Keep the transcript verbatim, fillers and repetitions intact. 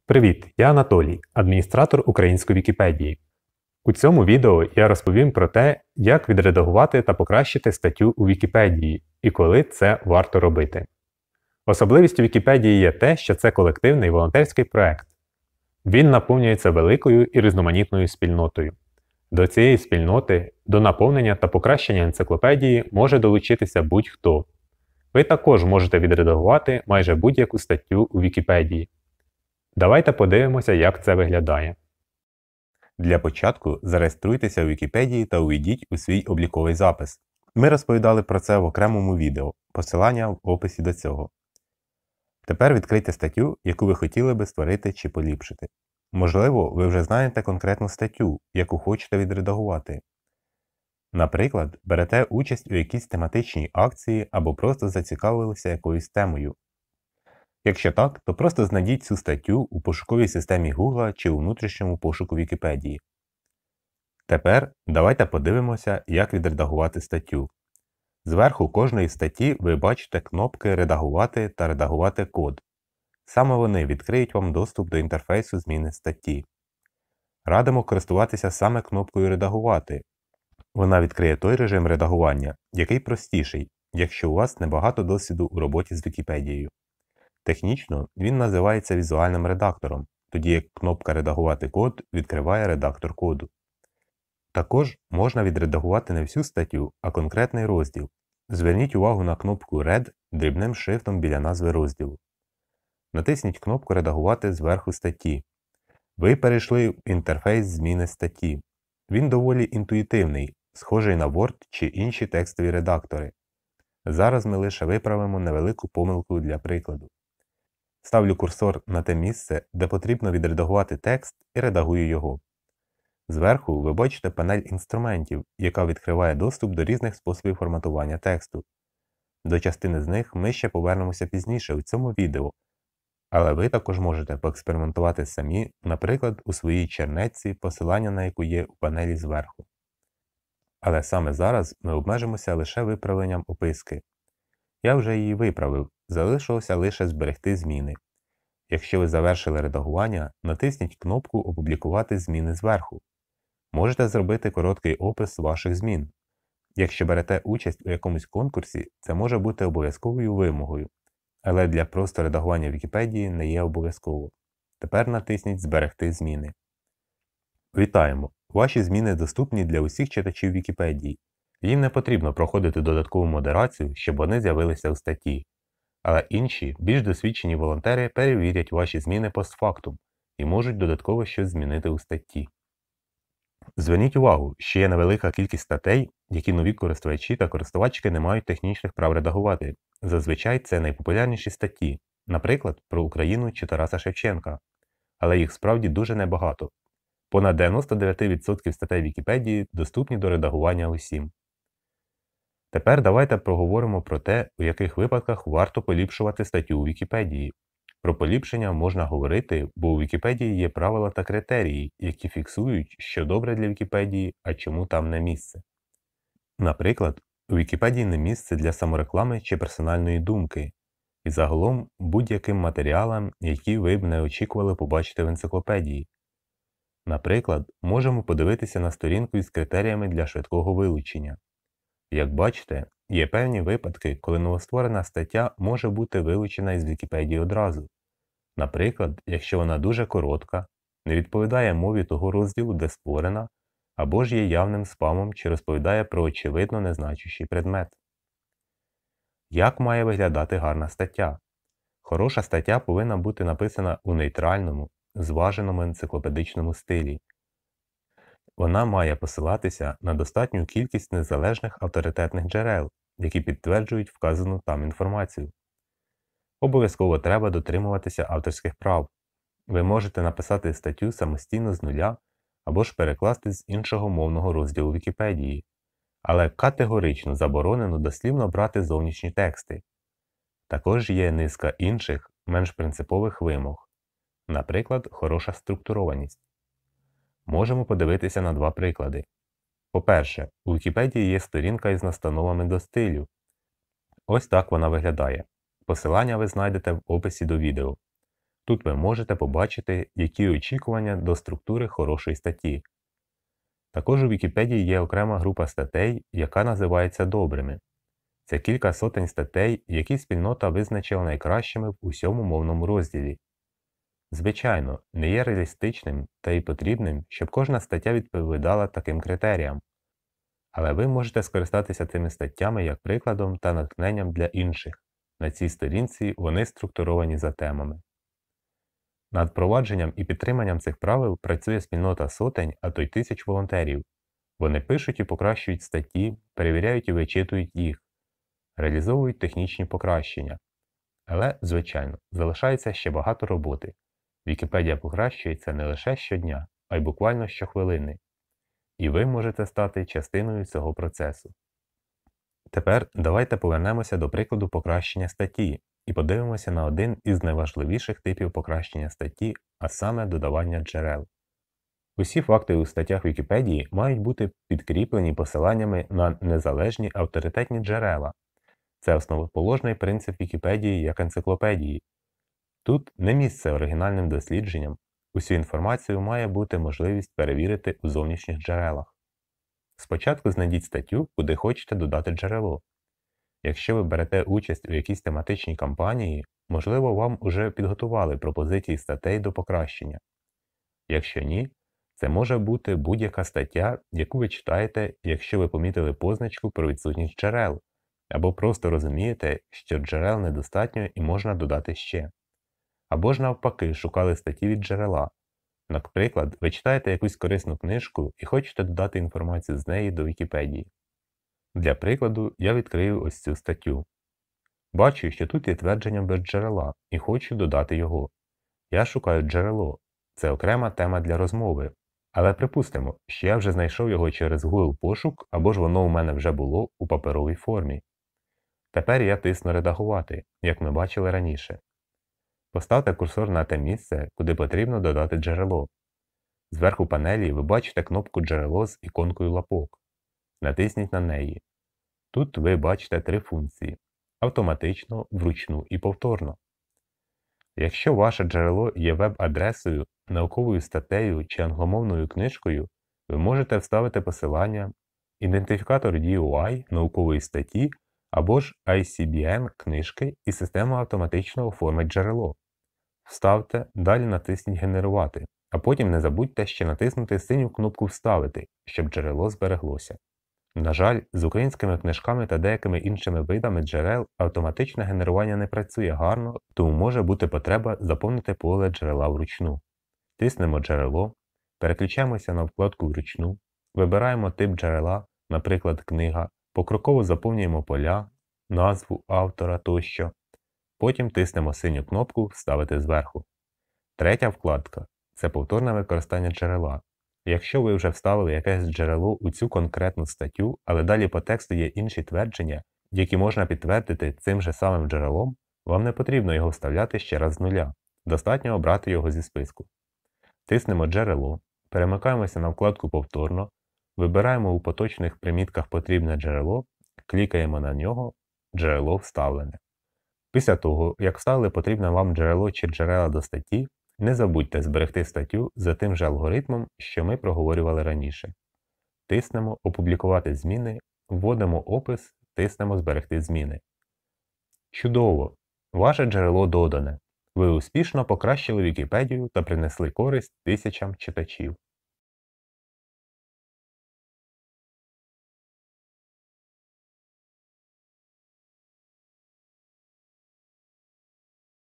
Привіт, я Анатолій, адміністратор української Вікіпедії. У цьому відео я розповім про те, як відредагувати та покращити статтю у Вікіпедії і коли це варто робити. Особливістю Вікіпедії є те, що це колективний волонтерський проект. Він наповнюється великою і різноманітною спільнотою. До цієї спільноти, до наповнення та покращення енциклопедії може долучитися будь-хто. Ви також можете відредагувати майже будь-яку статтю у Вікіпедії. Давайте подивимося, як це виглядає. Для початку зареєструйтеся у Вікіпедії та увійдіть у свій обліковий запис. Ми розповідали про це в окремому відео, посилання в описі до цього. Тепер відкрийте статтю, яку ви хотіли би створити чи поліпшити. Можливо, ви вже знаєте конкретну статтю, яку хочете відредагувати. Наприклад, берете участь у якійсь тематичній акції або просто зацікавилися якоюсь темою. Якщо так, то просто знайдіть цю статтю у пошуковій системі Google чи у внутрішньому пошуку Вікіпедії. Тепер давайте подивимося, як відредагувати статтю. Зверху кожної статті ви бачите кнопки «Редагувати» та «Редагувати код». Саме вони відкриють вам доступ до інтерфейсу зміни статті. Радимо користуватися саме кнопкою «Редагувати». Вона відкриє той режим редагування, який простіший, якщо у вас небагато досвіду у роботі з Вікіпедією. Технічно він називається візуальним редактором, тоді як кнопка «Редагувати код» відкриває редактор коду. Також можна відредагувати не всю статтю, а конкретний розділ. Зверніть увагу на кнопку «Red» дрібним шрифтом біля назви розділу. Натисніть кнопку «Редагувати» зверху статті. Ви перейшли в інтерфейс зміни статті. Він доволі інтуїтивний, схожий на Word чи інші текстові редактори. Зараз ми лише виправимо невелику помилку для прикладу. Ставлю курсор на те місце, де потрібно відредагувати текст, і редагую його. Зверху ви бачите панель інструментів, яка відкриває доступ до різних способів форматування тексту. До частини з них ми ще повернемося пізніше у цьому відео, але ви також можете поекспериментувати самі, наприклад, у своїй чернетці, посилання на яку є у панелі зверху. Але саме зараз ми обмежимося лише виправленням описки. Я вже її виправив, залишилося лише зберегти зміни. Якщо ви завершили редагування, натисніть кнопку «Опублікувати зміни» зверху. Можете зробити короткий опис ваших змін. Якщо берете участь у якомусь конкурсі, це може бути обов'язковою вимогою, але для просто редагування Вікіпедії не є обов'язково. Тепер натисніть «Зберегти зміни». Вітаємо! Ваші зміни доступні для усіх читачів Вікіпедії. Їм не потрібно проходити додаткову модерацію, щоб вони з'явилися у статті. Але інші, більш досвідчені волонтери перевірять ваші зміни постфактум і можуть додатково щось змінити у статті. Зверніть увагу, що є невелика кількість статей, які нові користувачі та користувачки не мають технічних прав редагувати. Зазвичай це найпопулярніші статті, наприклад, про Україну чи Тараса Шевченка. Але їх справді дуже небагато. Понад дев'яносто дев'ять відсотків статей Вікіпедії доступні до редагування усім. Тепер давайте проговоримо про те, у яких випадках варто поліпшувати статтю у Вікіпедії. Про поліпшення можна говорити, бо у Вікіпедії є правила та критерії, які фіксують, що добре для Вікіпедії, а чому там не місце. Наприклад, у Вікіпедії не місце для самореклами чи персональної думки, і загалом будь-яким матеріалам, які ви б не очікували побачити в енциклопедії. Наприклад, можемо подивитися на сторінку із критеріями для швидкого вилучення. Як бачите, є певні випадки, коли новостворена стаття може бути вилучена із Вікіпедії одразу. Наприклад, якщо вона дуже коротка, не відповідає мові того розділу, де створена, або ж є явним спамом чи розповідає про очевидно незначущий предмет. Як має виглядати гарна стаття? Хороша стаття повинна бути написана у нейтральному, зваженому енциклопедичному стилі. Вона має посилатися на достатню кількість незалежних авторитетних джерел, які підтверджують вказану там інформацію. Обов'язково треба дотримуватися авторських прав. Ви можете написати статтю самостійно з нуля або ж перекласти з іншого мовного розділу Вікіпедії, але категорично заборонено дослівно брати зовнішні тексти. Також є низка інших, менш принципових вимог, наприклад, хороша структурованість. Можемо подивитися на два приклади. По-перше, у Вікіпедії є сторінка із настановами до стилю. Ось так вона виглядає. Посилання ви знайдете в описі до відео. Тут ви можете побачити, які очікування до структури хорошої статті. Також у Вікіпедії є окрема група статей, яка називається «Добрими». Це кілька сотень статей, які спільнота визначила найкращими в усьому мовному розділі. Звичайно, не є реалістичним та й потрібним, щоб кожна стаття відповідала таким критеріям. Але ви можете скористатися цими статтями як прикладом та натхненням для інших. На цій сторінці вони структуровані за темами. Над впровадженням і підтриманням цих правил працює спільнота сотень, а то й тисяч волонтерів. Вони пишуть і покращують статті, перевіряють і вичитують їх, реалізовують технічні покращення. Але, звичайно, залишається ще багато роботи. Вікіпедія покращується не лише щодня, а й буквально щохвилини. І ви можете стати частиною цього процесу. Тепер давайте повернемося до прикладу покращення статті і подивимося на один із найважливіших типів покращення статті, а саме додавання джерел. Усі факти у статтях Вікіпедії мають бути підкріплені посиланнями на незалежні авторитетні джерела. Це основоположний принцип Вікіпедії як енциклопедії. Тут не місце оригінальним дослідженням, усю інформацію має бути можливість перевірити у зовнішніх джерелах. Спочатку знайдіть статтю, куди хочете додати джерело. Якщо ви берете участь у якійсь тематичній кампанії, можливо, вам уже підготували пропозиції статей до покращення. Якщо ні, це може бути будь-яка стаття, яку ви читаєте, якщо ви помітили позначку про відсутність джерел, або просто розумієте, що джерел недостатньо і можна додати ще. Або ж навпаки шукали статті від джерела. Наприклад, ви читаєте якусь корисну книжку і хочете додати інформацію з неї до Вікіпедії. Для прикладу, я відкрию ось цю статтю. Бачу, що тут є твердження без джерела і хочу додати його. Я шукаю джерело. Це окрема тема для розмови. Але припустимо, що я вже знайшов його через Google пошук, або ж воно у мене вже було у паперовій формі. Тепер я тисну «Редагувати», як ми бачили раніше. Поставте курсор на те місце, куди потрібно додати джерело. Зверху панелі ви бачите кнопку «Джерело» з іконкою лапок. Натисніть на неї. Тут ви бачите три функції – автоматично, вручну і повторно. Якщо ваше джерело є веб-адресою, науковою статтею чи англомовною книжкою, ви можете вставити посилання, ідентифікатор ді о ай наукової статті або ж ай сі бі ен книжки, і система автоматично оформить джерело. Вставте, далі натисніть «Генерувати», а потім не забудьте ще натиснути синю кнопку «Вставити», щоб джерело збереглося. На жаль, з українськими книжками та деякими іншими видами джерел автоматичне генерування не працює гарно, тому може бути потреба заповнити поле джерела вручну. Тиснемо «Джерело», переключаємося на вкладку «Вручну», вибираємо тип джерела, наприклад, книга, покроково заповнюємо поля, назву автора тощо. Потім тиснемо синю кнопку «Вставити зверху». Третя вкладка – це повторне використання джерела. Якщо ви вже вставили якесь джерело у цю конкретну статтю, але далі по тексту є інші твердження, які можна підтвердити цим же самим джерелом, вам не потрібно його вставляти ще раз з нуля. Достатньо обрати його зі списку. Тиснемо «Джерело», перемикаємося на вкладку «Повторно», вибираємо у поточних примітках потрібне джерело, клікаємо на нього, джерело вставлене. Після того, як вставили потрібне вам джерело чи джерела до статті, не забудьте зберегти статтю за тим же алгоритмом, що ми проговорювали раніше. Тиснемо «Опублікувати зміни», вводимо опис, тиснемо «Зберегти зміни». Чудово! Ваше джерело додане. Ви успішно покращили Вікіпедію та принесли користь тисячам читачів.